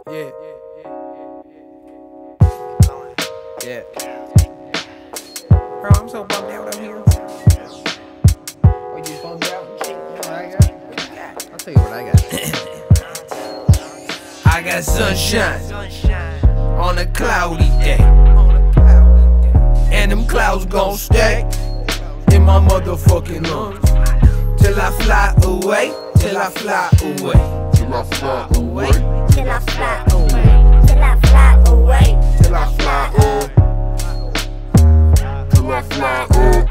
Yeah. Yeah. Bro, I'm so bummed out up here. Oh, you bummed out and shit? You know what I got? What you got? I'll tell you what I got. I got sunshine on a cloudy day, and them clouds gon' stack in my motherfucking lungs till I fly away, till I fly away, till I fly away, till I fly away, till I fly away, till I fly away, till I fly away.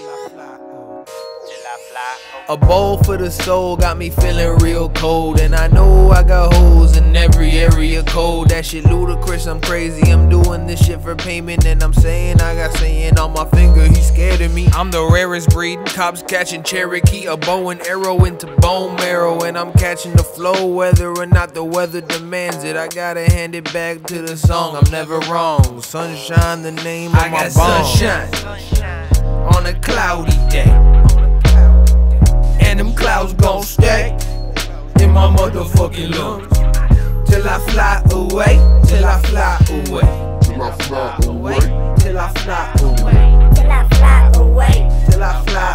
A bowl for the soul got me feeling real cold, and I know I got holes in every area code. That shit ludicrous, I'm crazy, I'm doing this shit for payment, and I'm saying I got saying on my finger, he's scared of me. I'm the rarest breed, cops catching Cherokee, a bow and arrow into bone marrow, and I'm catching the flow whether or not the weather demands it. I gotta hand it back to the song, I'm never wrong. Sunshine, the name of my bond. Sunshine on a cloudy day, and them clouds gon' stack in my motherfucking lungs till I fly away, till I fly away, Till I fly away, till I fly away, till I fly away, till I fly